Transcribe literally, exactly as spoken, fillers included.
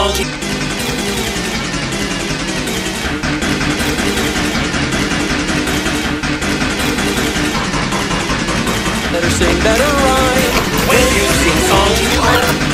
songs. Better sing, better rhyme. When you sing songs, you learn.